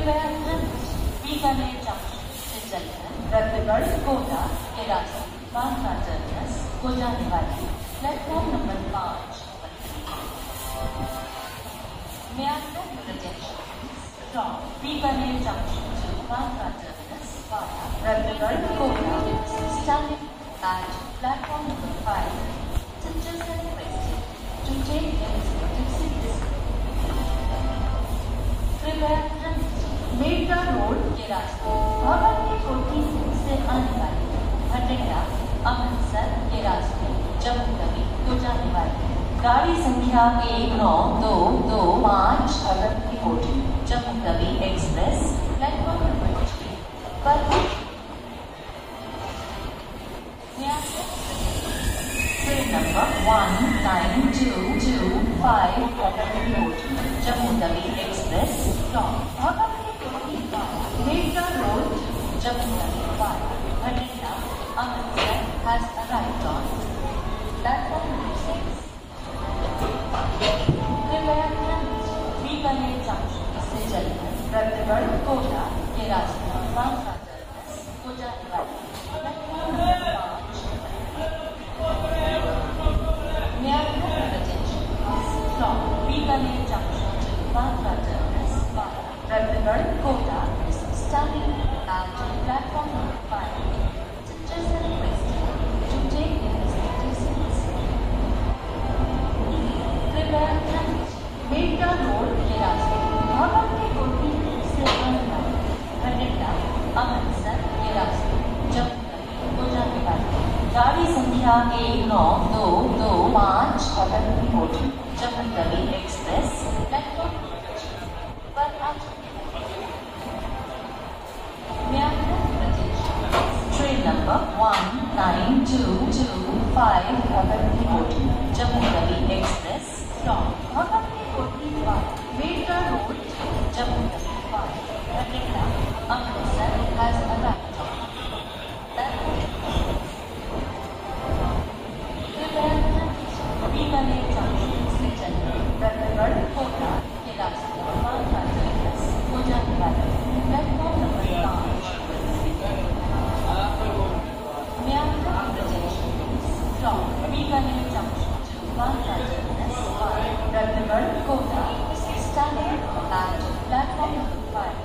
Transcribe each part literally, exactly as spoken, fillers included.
कृपया ध्यान बीकानेर जंक्शन से चलकर रद्दगढ़ कोटा के रास्ते बांद्रा टर्मिनस को जाने वाली प्लेटफॉर्म नंबर पाँच May I have your attention from Bikaner Junction to Bandra Terminus via Radhagarh Kota, standing at platform number five. Passengers are requested to take their respective seats. कृपया ध्यान दीजिए, मेडा रोड के रास्ते भवन के कोठी से आने वाली भटिंडा अमृतसर के रास्ते जम्मू तवी को जाने वाली गाड़ी संख्या एक नौ दो दो पाँच Bhawan ki Kothi Jammu Tawi express platform number three पर train number one nine two two five Bhawan ki Kothi Jammu Tawi express from Bhawan ki Kothi Merta road Jammu Tawi Bathinda Amritsar has arrived on platform number six. कृपया ध्यान दीजिए, बीकानेर जंक्शन से चलकर रद्दगढ़ कोटा के रास्ते बांद्रा टर्मिनस को जाने वाली प्लेटफॉर्म नंबर पाँच May I have your attention from Bikaner Junction to Bandra Terminus via Radhagarh Kota is standing at platform number five. Passengers are requested to take their respective seats. कृपया ध्यान दीजिए, मेडा road के रास्ते भवन की कोठी से आने वाली भटिंडा अमृतसर के रास्ते जम्मू तवी को जाने वाली गाड़ी संख्या एक नौ दो दो पाँच भवन की कोठी जम्मू तवी एक्सप्रेस प्लेटफॉर्म पर आ चुकी है। May I have your attention? Train number one nine two two five भवन की कोठी जम्मू तवी एक्सप्रेस from भवन की कोठी पर मेडा रोड जम्मू तवी पर Bathinda Amritsar has arrived on platform. कृपया ध्यान दीजिए, बीकानेर जंक्शन से चलकर रद्दगढ़ कोटा के रास्ते बांद्रा टर्मिनस को जाने वाली प्लेटफॉर्म नंबर पाँच May I have your attention from Bikaner Junction to Bandra Terminus via Radhagarh Kota is standing at platform number five.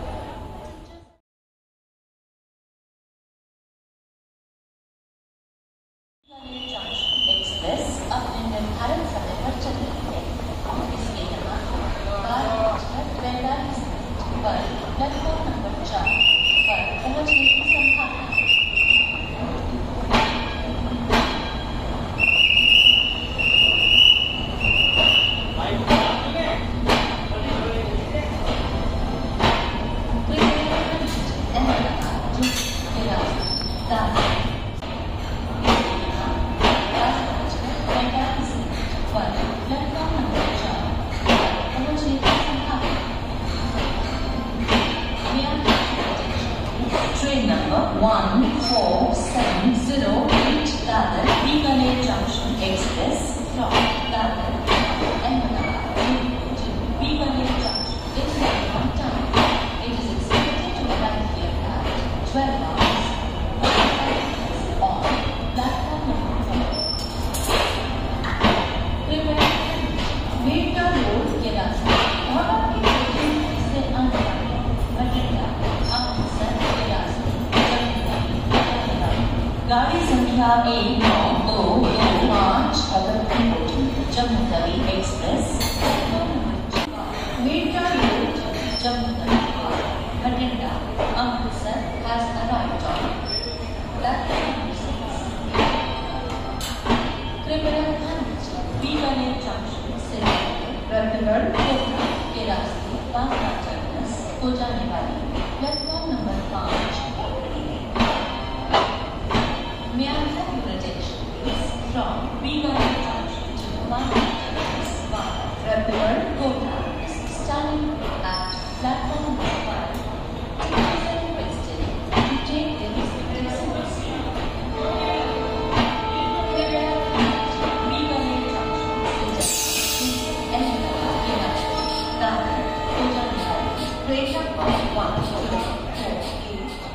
Bikaner Junction express अपने निर्धारित समय पर चल रही है, इसलिए यहाँ बारह बजकर पैंतालीस मिनट पर प्लेटफॉर्म नंबर चार पर पहुँचने की संभावना है। Train number one four seven zero eight Dadar Bikaner Junction Express from Dadar Ahmedabad to Bikaner Junction is running on time. It is expected to arrive here at twelve hours on platform number four. कृपया मेडा road के रास्ते भवन की कोठी से आने वाले भटिंडा अमृतसर के रास्ते गाड़ी संख्या एक नौ दो दो पाँच Bhawan ki Kothi Jammu Tawi express Merta road Jammu Tawi Bathinda Amritsar has arrived on platform number six. कृपया ध्यान दीजिए, बीकानेर जंक्शन से रद्दगढ़ कोटा के रास्ते बांद्रा टर्मिनस को जाने वाली प्लेटफॉर्म नंबर पाँच May I have your attention from Bikaner Junction to Bandra Terminus via Radhagarh Kota is standing at platform number five. Passengers are requested to take their respective seats. कृपया Bikaner junction से चलकर Ahmedabad के रास्ते दादर को जाने वाली train number one, two, four, eight.